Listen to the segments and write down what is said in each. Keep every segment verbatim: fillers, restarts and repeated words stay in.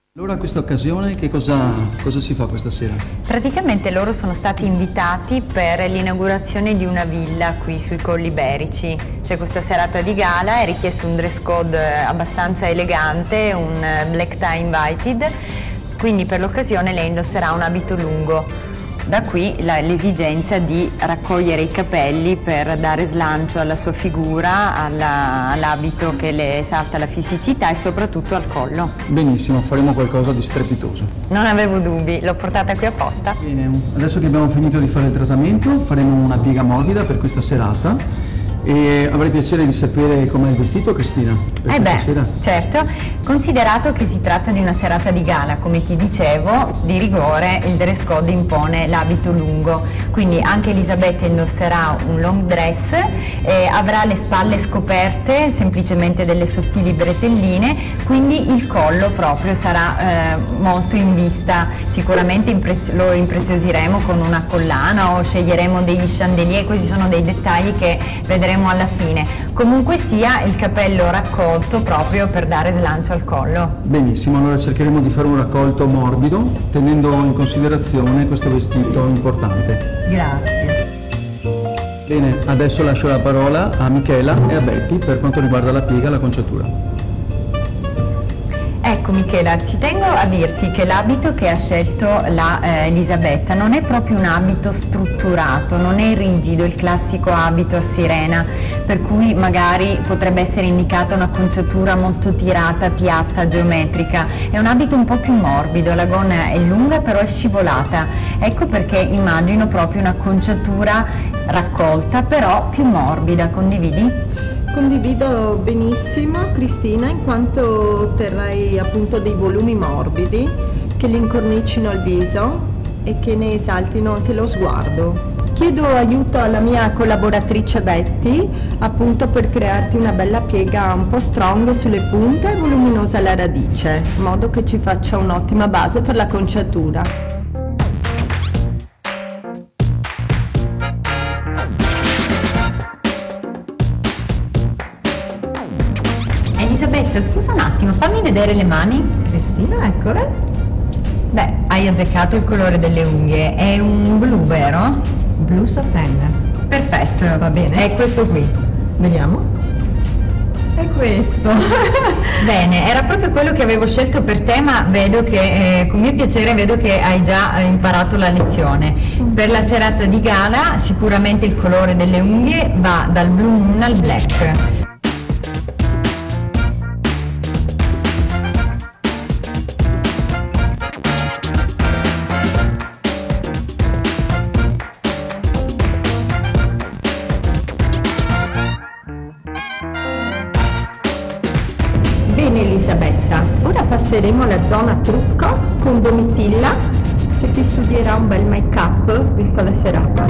Allora a questa occasione che cosa, cosa si fa questa sera? Praticamente loro sono stati invitati per l'inaugurazione di una villa qui sui Colli Iberici. C'è questa serata di gala, è richiesto un dress code abbastanza elegante, un black tie invited, quindi per l'occasione lei indosserà un abito lungo. Da qui l'esigenza di raccogliere i capelli per dare slancio alla sua figura, all'abito che le esalta la fisicità e soprattutto al collo. Benissimo, faremo qualcosa di strepitoso. Non avevo dubbi, l'ho portata qui apposta. Bene, adesso che abbiamo finito di fare il trattamento faremo una piega morbida per questa serata. E avrei piacere di sapere com'è il vestito, Cristina, per eh beh, sera. Certo, considerato che si tratta di una serata di gala, come ti dicevo, di rigore il dress code impone l'abito lungo, quindi anche Elisabetta indosserà un long dress, eh, avrà le spalle scoperte, semplicemente delle sottili bretelline, quindi il collo proprio sarà eh, molto in vista, sicuramente imprezio- lo impreziosiremo con una collana o sceglieremo degli chandelier, questi sono dei dettagli che vedremo alla fine. Comunque sia, il capello raccolto proprio per dare slancio al collo. Benissimo, allora cercheremo di fare un raccolto morbido tenendo in considerazione questo vestito importante. Grazie. Bene, adesso lascio la parola a Michela e a Betty per quanto riguarda la piega e la conciatura. Ecco Michela, ci tengo a dirti che l'abito che ha scelto la eh, Elisabetta non è proprio un abito strutturato, non è rigido, il classico abito a sirena, per cui magari potrebbe essere indicata una conciatura molto tirata, piatta, geometrica. È un abito un po' più morbido, la gonna è lunga però è scivolata, ecco perché immagino proprio una conciatura raccolta però più morbida, condividi? Condivido benissimo Cristina, in quanto otterrei appunto dei volumi morbidi che li incornicino il viso e che ne esaltino anche lo sguardo. Chiedo aiuto alla mia collaboratrice Betty appunto per crearti una bella piega un po' strong sulle punte e voluminosa alla radice, in modo che ci faccia un'ottima base per la conciatura. Elisabetta, scusa un attimo, fammi vedere le mani. Cristina, eccole. Beh, hai azzeccato il colore delle unghie, è un blu, vero? Blu satelle. Perfetto, Va bene. È questo qui. Vediamo. È questo. Bene, era proprio quello che avevo scelto per te, ma vedo che, eh, con mio piacere, vedo che hai già imparato la lezione. Sì. Per la serata di gala sicuramente il colore delle unghie va dal blue moon al black. Bene Elisabetta, ora passeremo alla zona trucco con Domitilla che ti studierà un bel make up visto la serata.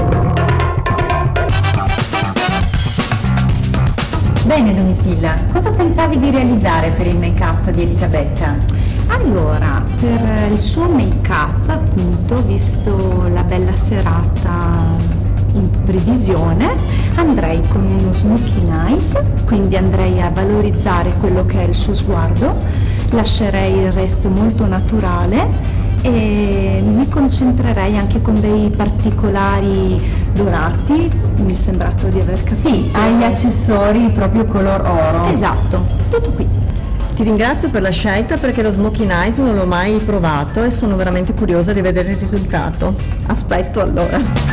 Bene Domitilla, cosa pensavi di realizzare per il make up di Elisabetta? Allora, per il suo make up appunto, visto la bella serata in previsione, andrei con uno smoking eyes, quindi andrei a valorizzare quello che è il suo sguardo, lascerei il resto molto naturale e mi concentrerei anche con dei particolari dorati. Mi è sembrato di aver capito. Sì, hai gli accessori proprio color oro. Esatto, tutto qui. Ti ringrazio per la scelta perché lo smoking eyes non l'ho mai provato e sono veramente curiosa di vedere il risultato. Aspetto allora.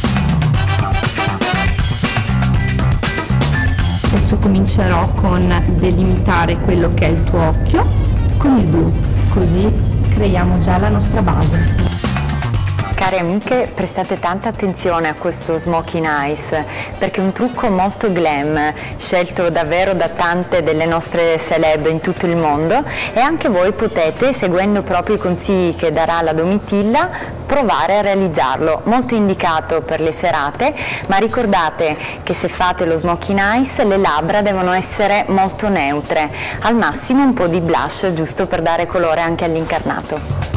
Adesso comincerò con delimitare quello che è il tuo occhio con il blu, così creiamo già la nostra base. Care amiche, prestate tanta attenzione a questo smoking eyes perché è un trucco molto glam, scelto davvero da tante delle nostre celeb in tutto il mondo, e anche voi potete, seguendo proprio i consigli che darà la Domitilla, provare a realizzarlo. Molto indicato per le serate, ma ricordate che se fate lo smoking eyes le labbra devono essere molto neutre, al massimo un po' di blush giusto per dare colore anche all'incarnato.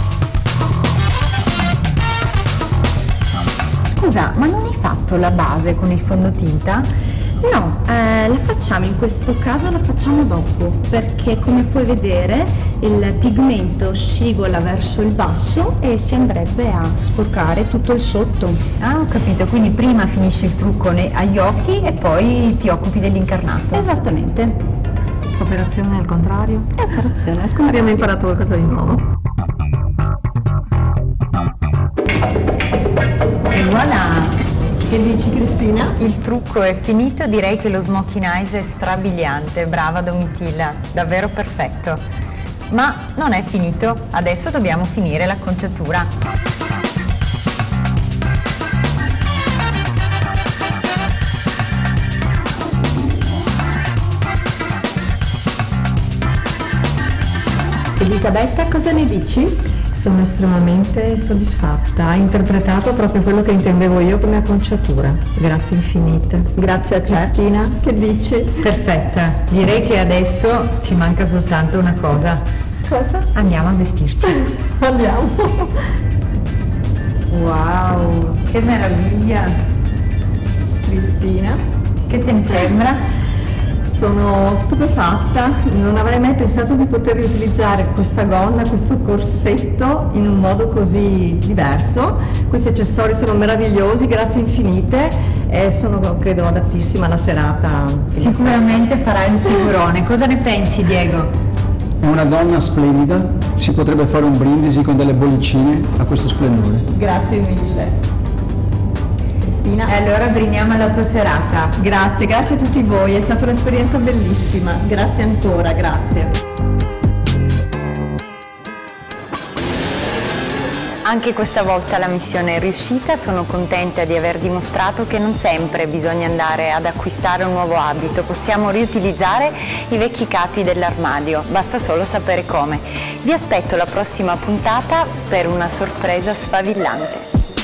Scusa, ma non hai fatto la base con il fondotinta? No, eh, la facciamo, in questo caso la facciamo dopo, perché come puoi vedere il pigmento scivola verso il basso e si andrebbe a sporcare tutto il sotto. Ah, ho capito, quindi prima finisci il trucco ne- agli occhi e poi ti occupi dell'incarnato. Esattamente. Operazione al contrario? È operazione al contrario. Abbiamo imparato qualcosa di nuovo. E voilà! Che dici, Cristina? Il trucco è finito, direi che lo smoking eyes è strabiliante, brava Domitilla, davvero perfetto. Ma non è finito, adesso dobbiamo finire l'acconciatura. Elisabetta, cosa ne dici? Sono estremamente soddisfatta, ha interpretato proprio quello che intendevo io come acconciatura. Grazie infinite. Grazie a Cristina, che dici? Perfetta, direi che adesso ci manca soltanto una cosa. Cosa? Andiamo a vestirci. Andiamo. Wow, che meraviglia! Cristina? Che te ne sembra? Sono stupefatta, non avrei mai pensato di poter riutilizzare questa gonna, questo corsetto in un modo così diverso. Questi accessori sono meravigliosi, grazie infinite e sono credo adattissima alla serata. Sicuramente farai un figurone. Cosa ne pensi, Diego? È una donna splendida, si potrebbe fare un brindisi con delle bollicine a questo splendore. Grazie mille. Cristina? E allora brindiamo alla tua serata. Grazie, grazie a tutti voi, è stata un'esperienza bellissima. Grazie ancora, grazie. Anche questa volta la missione è riuscita, sono contenta di aver dimostrato che non sempre bisogna andare ad acquistare un nuovo abito, possiamo riutilizzare i vecchi capi dell'armadio, basta solo sapere come. Vi aspetto alla prossima puntata per una sorpresa sfavillante.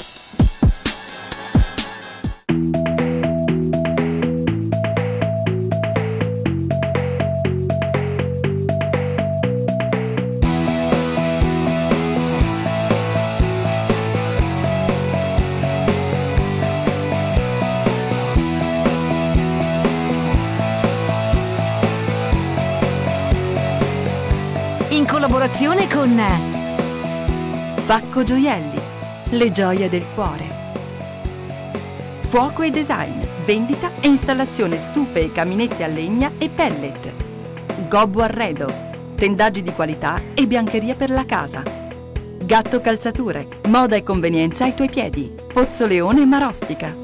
In collaborazione con Facco Gioielli, le gioie del cuore. Fuoco e Design, vendita e installazione stufe e caminette a legna e pellet. Gobbo Arredo, tendaggi di qualità e biancheria per la casa. Gatto Calzature, moda e convenienza ai tuoi piedi. Pozzo Leone Marostica.